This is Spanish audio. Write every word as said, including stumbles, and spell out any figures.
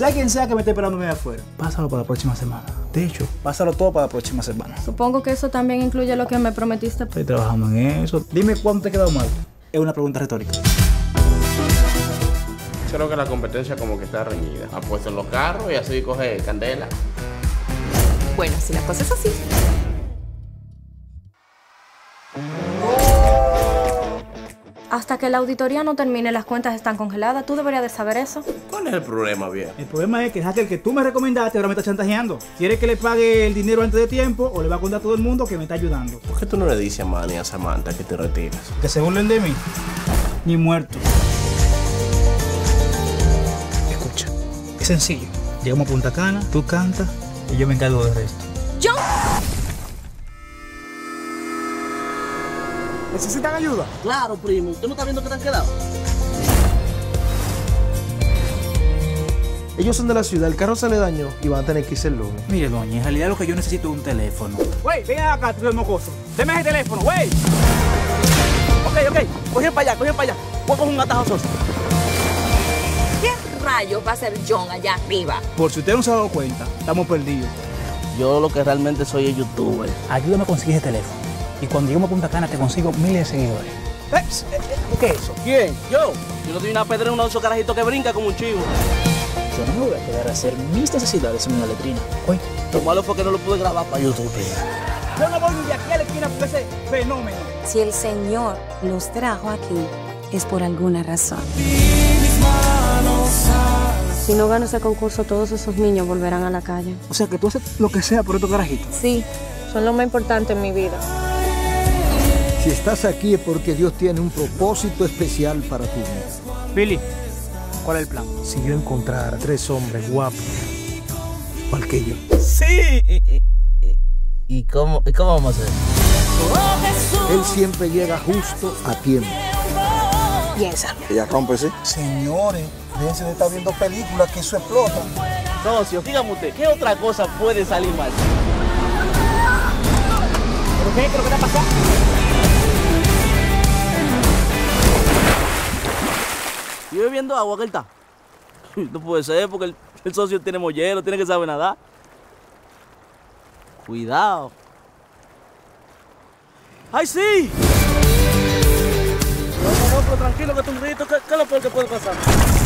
Sea quien sea que me esté esperándome afuera, pásalo para la próxima semana. De hecho, pásalo todo para la próxima semana. Supongo que eso también incluye lo que me prometiste. Estoy trabajando en eso. Dime cuándo te ha quedado mal. Es una pregunta retórica. Creo que la competencia como que está reñida. Apuesto en los carros y así coge candela. Bueno, si la cosa es así. Hasta que la auditoría no termine, las cuentas están congeladas. Tú deberías de saber eso. ¿Cuál es el problema, viejo? El problema es que el hacker que tú me recomendaste ahora me está chantajeando. Quiere que le pague el dinero antes de tiempo o le va a contar a todo el mundo que me está ayudando. ¿Por qué tú no le dices a Manny y a Samantha que te retiras? Que se burlen de mí. Ni muerto. Escucha, es sencillo. Llegamos a Punta Cana, tú cantas y yo me encargo del resto. ¡Yo! ¿Necesitan ayuda? Claro, primo. ¿Usted no está viendo que te han quedado? Ellos son de la ciudad, el carro se le dañó y van a tener que irse el lunes. Mire, doña, en realidad lo que yo necesito es un teléfono. Güey, ven acá, tú eres mocoso. Deme ese teléfono, güey. Ok, ok. Cogen para allá, cogen para allá. Voy a coger un atajo soso. ¿Qué rayos va a hacer John allá arriba? Por si usted no se ha dado cuenta, estamos perdidos. Yo lo que realmente soy es youtuber. Ayúdame a conseguir ese teléfono. Y cuando lleguemos a Punta Cana te consigo miles de seguidores. ¿Eh? ¿Qué es eso? ¿Quién? Yo. Yo no doy una pedra en uno de esos carajitos que brinca como un chivo. Yo no me voy a quedar a hacer mis necesidades en una letrina. Oye. Lo malo fue que no lo pude grabar para YouTube. Yo no voy ni de aquí a la esquina por ese fenómeno. Si el Señor los trajo aquí, es por alguna razón. Si no gano ese concurso, todos esos niños volverán a la calle. O sea que tú haces lo que sea por estos carajitos. Sí, son lo más importante en mi vida. Si estás aquí es porque Dios tiene un propósito especial para tu vida. Billy, ¿cuál es el plan? Si yo encontrara tres hombres guapos, igual que yo. Sí. ¿Y, y, y, cómo, ¿Y cómo vamos a hacer? Él siempre llega justo a tiempo. Piénsalo. Ella rompe, ¿sí? Señores, déjense de estar viendo películas que eso explota. Socio, dígame usted, ¿qué otra cosa puede salir mal? ¿Pero qué? ¿Qué es lo que está pasando? ¿Y bebiendo agua que él está? No puede ser, porque el, el socio tiene mollero, tiene que saber nadar. Cuidado. ¡Ay, sí! No, no, no, pero tranquilo que tú un grito, ¿qué, qué es lo peor que puede pasar?